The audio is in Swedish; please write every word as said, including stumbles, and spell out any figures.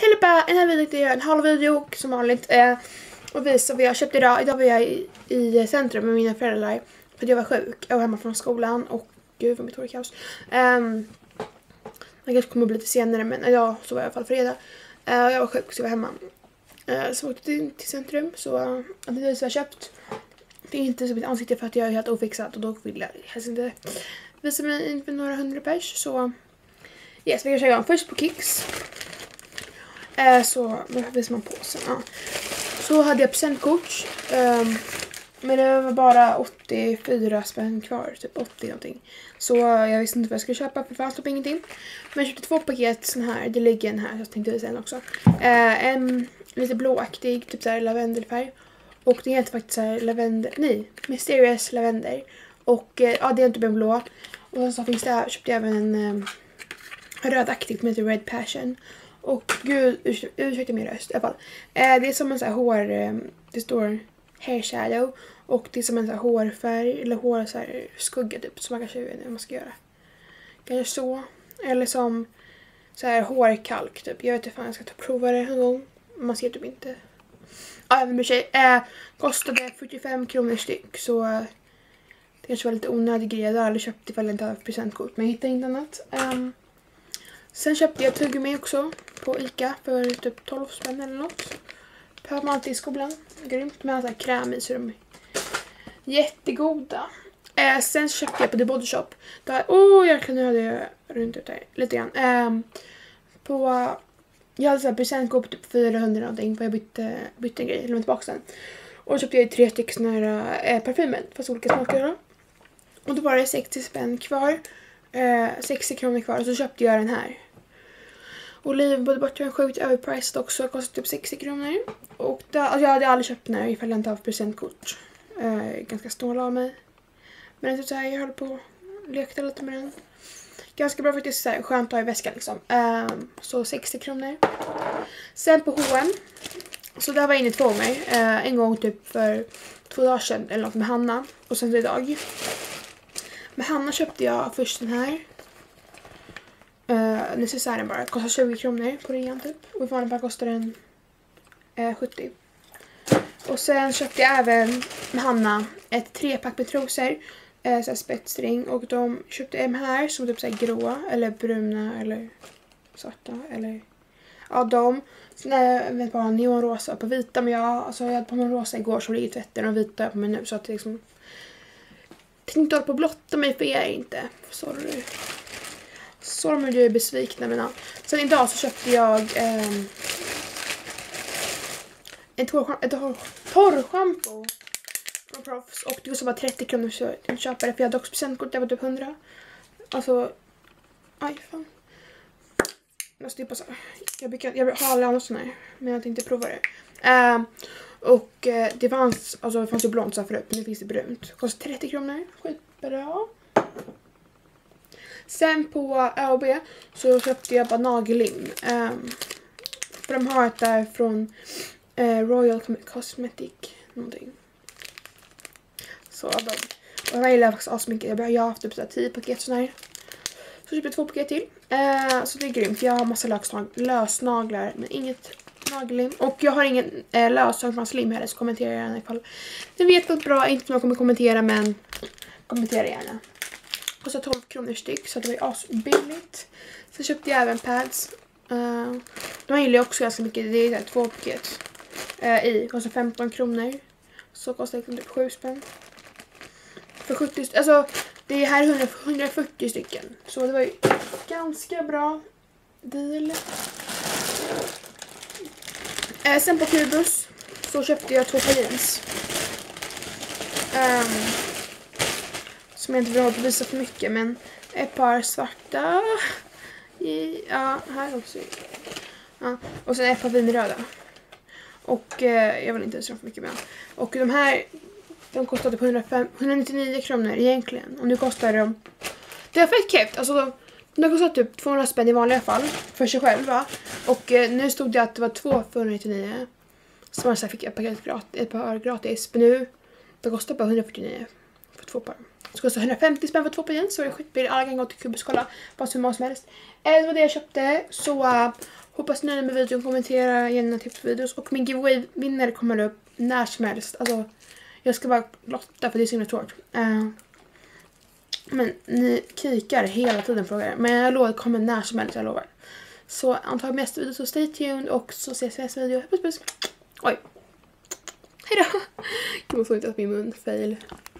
Hej bara, den här videon är en halv video som vanligt. Eh, och visa vad jag köpte idag. Idag var jag i, i centrum med mina föräldrar. För jag var sjuk. Jag var hemma från skolan. Och gud vad mitt hår är kaos. Um, jag kanske kommer bli lite senare. Men idag så var jag i alla fall fredag. Uh, jag var sjuk så jag var hemma. Uh, så åkte jag till centrum. Så uh, det är så jag köpt. Det är inte så mitt ansikte för att jag är helt ofixad. Och då vill jag helst inte visa mig inför några hundra pers. Så yes, vi kan köra igång. Först på Kicks. Eh, så visar man på sen. Ja. Så hade jag presentkort. Um, men det var bara åttiofyra spänn kvar. Typ åttio någonting. Så jag visste inte vad jag skulle köpa. För det fanns typ ingenting. Men jag köpte två paket sån här. Det ligger en här. Så jag tänkte visa en också. Eh, en lite blåaktig. Typ såhär lavendelfärg. Och det heter faktiskt såhär lavendel. Nej. Mysterious lavender. Och eh, ja, det är inte en blå. Och så finns det här. Köpte jag även en eh, rödaktig som heter Red Passion. Och gud, ursäkta, ursäkta min röst i alla fall. Eh, det är som en sån här hår, eh, det står hair shadow. Och det är som en sån här hårfärg, eller hår så här skugga typ. Som man kanske vet inte vad man ska göra. Kanske så. Eller som så här hårkalk typ. Jag vet inte fan, jag ska ta prova det en gång. Man ser typ inte. Ja, även med sig. Eh, kostade fyrtiofem kronor styck. Så eh, det kanske var lite onödig grej. Jag hade aldrig köpt ifall jag inte hade presentkort. Men jag hittade inte annat. Um, Sen köpte jag tuggummi också på Ica för typ tolv spänn eller något. Behöver man alltid i skolan. Grymt med en kräm i så de är jättegoda. Eh, sen köpte jag på The Body Shop. Där, oh, jag kan ha det runt ut där lite grann. Eh, på, jag hade så här presentkort på typ fyrahundra någonting. För jag bytte, bytte en grej, lämnade tillbaka sen. Och då köpte jag tre stycken såna här eh, parfymer. Fast olika smaker då. Och då var det sextio spänn kvar. Eh, sextio kronor kvar. Och så köpte jag den här. Olivbodybart var sjukt överpriced också. Kostade typ sextio kronor. Och då, alltså jag hade aldrig köpt den här ifall jag inte haft presentkort. Eh, ganska snål av mig. Men det är så här, jag håller på att leka lite med den. Ganska bra faktiskt. Så här, skönt att ha i väskan liksom. Eh, så sextio kronor. Sen på H och M. Så där var jag inne två gånger. Eh, en gång typ för två dagar sedan. Eller något med Hanna. Och sen idag. Med Hanna köpte jag först den här. Uh, necessären bara. Kostar tjugo kronor på rean typ. Och i vanliga bara kostar den uh, sjuttio. Och sen köpte jag även med Hanna ett trepack med trosor. Uh, såhär spetsring. Och de köpte en här som typ såhär gråa. Eller bruna. Eller svarta. Eller ja, de. Sen är jag vet bara neonrosa på vita. Men jag, alltså, jag hade på någon rosa igår som ligger i tvätten. Och vita på mig nu. Så att det liksom. Tänkte hålla på att blotta mig för er inte. Sorry. Så de är besvikna med namn. Sen idag så köpte jag eh, en torrschampo från Proffs. Och det kostade bara trettio kronor så jag köpa det. För jag hade också presentkort, det var typ hundra. Alltså, aj fan. Jag, typ så, jag, brukar, jag har aldrig annat sån här. Men jag tänkte prova det. Eh, och eh, det fanns, alltså det fanns ju blont så här förut. Men nu finns det brunt. Det kostar trettio kronor. Skitbra. Sen på Ö och B så köpte jag bara nagellim. Um, för de har ett där från uh, Royal Cosmetic någonting. Så de, och jag gillar faktiskt asmycket. Jag, jag har haft typ så här tio paket sån här. Så köpte jag två paket till. Uh, så det är grymt. Jag har massa lösnag lösnaglar men inget nagellim. Och jag har ingen uh, lösnaglar från slim heller så kommenterar gärna ifall ni vet vad bra. Inte som jag kommer kommentera men kommentera gärna. Kostar tolv kronor styck så det var ju asbilligt. Sen köpte jag även pads. Uh, de gillar jag också ganska mycket. Det är där, två paket uh, i. Kostar femton kronor. Så kostar det typ sju spänn. För sjuttio stycken. Alltså det är här hundra, hundrafyrtio stycken. Så det var ju ganska bra deal. Uh, sen på Kubus så köpte jag två par jeans. Um, Som jag inte vill ha att visa för mycket. Men ett par svarta. I, ja, här också. Ja, och sen ett par vinröda. Och eh, jag vill inte visa för mycket mer. Och de här. De kostade på hundrafem, hundranittionio kronor egentligen. Och nu kostar de. Det är fett keft. Alltså de, de kostar typ tvåhundra spänn i vanliga fall. För sig själva. Och eh, nu stod det att det var två för hundranittionio. Så man så här fick ett, paket gratis, ett par gratis. Men nu. Det kostar bara hundrafyrtionio. För två par. Så kostar hundrafemtio spänn för två par igen. Så är det skitbilligt. Alla kan gå till Kubus och kolla. Bara så hur många som helst. Det var det jag köpte. Så uh, Hoppas ni är nöjda med videon, kommentera gärna tipsvideos. Och min giveaway-vinnare kommer upp när som helst. Alltså, jag ska bara lotta för det är så himla svårt. Uh, men ni kikar hela tiden frågar. Men jag lovar att det kommer när som helst, jag lovar. Så antagligen nästa video, så stay tuned. Och så ses vi i nästa video. Puss puss. Oj. Hejdå. Jag måste inte att min mun fail.